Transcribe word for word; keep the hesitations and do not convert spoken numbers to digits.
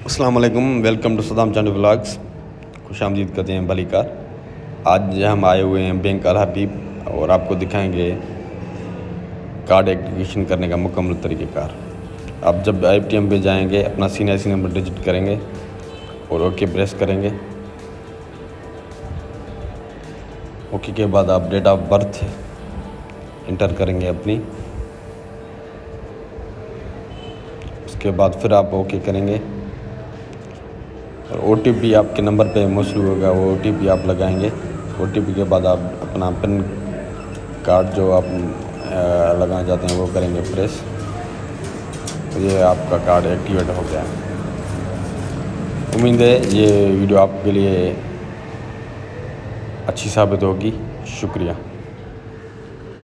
अस्सलाम वालेकुम, welcome to Saddam Chandu vlogs. खुश आमदीद करते हैं भली कार। आज हम आए हुए हैं बैंक अल हबीब और आपको दिखाएंगे कार्ड एक्टिवेशन करने का मुकम्मल तरीक़ेकार। आप जब आई टी एम पे जाएंगे अपना सी आई सी नंबर डिजिट करेंगे और ओके प्रेस करेंगे। ओके के बाद आप डेट ऑफ बर्थ इंटर करेंगे अपनी। उसके बाद फिर आप ओके करेंगे और ओ टी पी आपके नंबर पे मौसूल होगा, वो ओ टी पी आप लगाएंगे। ओ टी पी के बाद आप अपना पिन कार्ड जो आप लगाना चाहते हैं वो करेंगे प्रेस। ये आपका कार्ड एक्टिवेट हो गया। उम्मीद है ये वीडियो आपके लिए अच्छी साबित होगी। शुक्रिया।